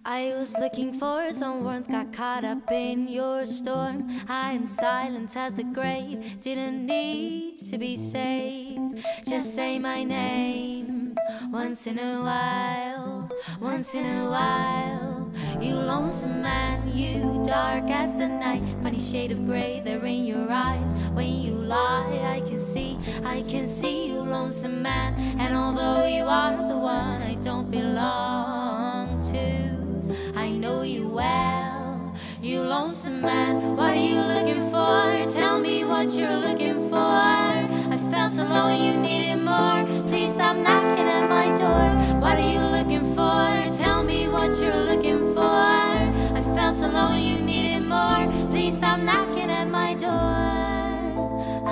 I was looking for some warmth, got caught up in your storm. I am silent as the grave, didn't need to be saved. Just say my name once in a while, once in a while. You lonesome man, you dark as the night. Funny shade of gray there in your eyes. When you lie, I can see you, lonesome man. And although you are the one I don't belong to, I know you well, you lonesome man. What are you looking for? Tell me what you're looking for. I felt so long you needed more. Please stop knocking at my door. What are you looking for? Tell me what you're looking for. I felt so long you needed more. Please stop knocking at my door.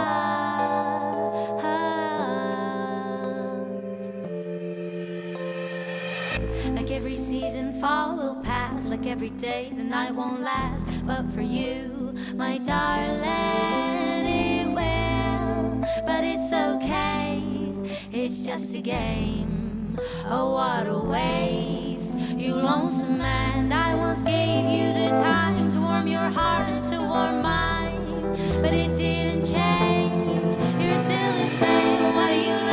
Like every season, fall will pass. Like every day, the night won't last. But for you, my darling, it will. But it's okay, it's just a game. Oh, what a waste. You lonesome man, I once gave you the time to warm your heart and to warm mine. But it didn't change, you're still the same. What are you